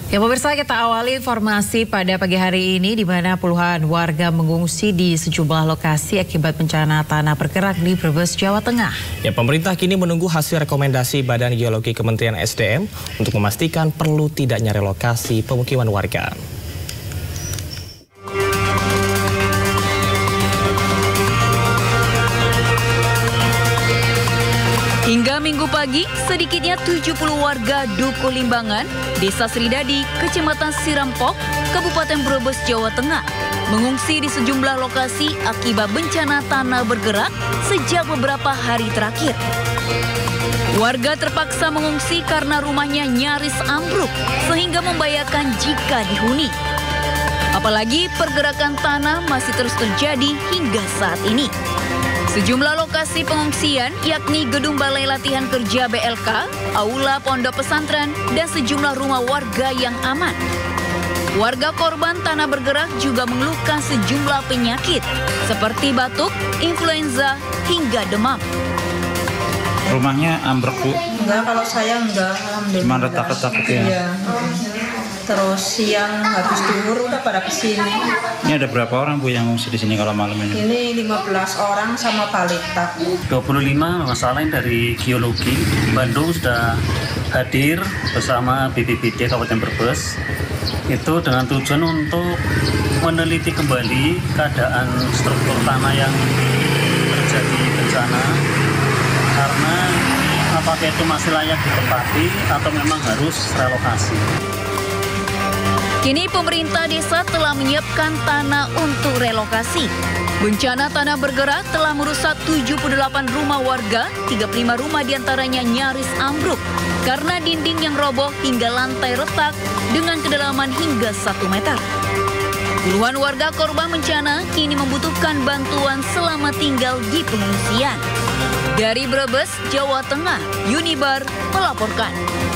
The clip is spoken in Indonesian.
Ya pemirsa, kita awali informasi pada pagi hari ini di mana puluhan warga mengungsi di sejumlah lokasi akibat bencana tanah bergerak di Brebes, Jawa Tengah. Ya, pemerintah kini menunggu hasil rekomendasi Badan Geologi Kementerian SDM untuk memastikan perlu tidaknya relokasi pemukiman warga. Hingga Minggu pagi, sedikitnya 70 warga Dukuh Limbangan, Desa Sridadi, Kecamatan Sirampok, Kabupaten Brebes, Jawa Tengah, mengungsi di sejumlah lokasi akibat bencana tanah bergerak sejak beberapa hari terakhir. Warga terpaksa mengungsi karena rumahnya nyaris ambruk, sehingga membahayakan jika dihuni. Apalagi pergerakan tanah masih terus terjadi hingga saat ini. Sejumlah lokasi pengungsian yakni Gedung Balai Latihan Kerja BLK, Aula Pondok Pesantren, dan sejumlah rumah warga yang aman. Warga korban tanah bergerak juga mengeluhkan sejumlah penyakit seperti batuk, influenza, hingga demam. Rumahnya ambruk, Bu? Enggak, kalau saya enggak, alhamdulillah. Cuma retak-retak ya? Iya. Terus siang habis duhur udah pada kesini. Ini ada berapa orang, Bu, yang ngungsi di sini kalau malam ini? Ini 15 orang sama balita. 25 masalah dari geologi. Bandung sudah hadir bersama BPBD Kabupaten Brebes. Itu dengan tujuan untuk meneliti kembali keadaan struktur tanah yang terjadi bencana. Karena apakah itu masih layak ditempati atau memang harus relokasi. Kini pemerintah desa telah menyiapkan tanah untuk relokasi. Bencana tanah bergerak telah merusak 78 rumah warga, 35 rumah diantaranya nyaris ambruk karena dinding yang roboh hingga lantai retak dengan kedalaman hingga 1 meter. Puluhan warga korban bencana kini membutuhkan bantuan selama tinggal di pengungsian. Dari Brebes, Jawa Tengah, Unibar melaporkan.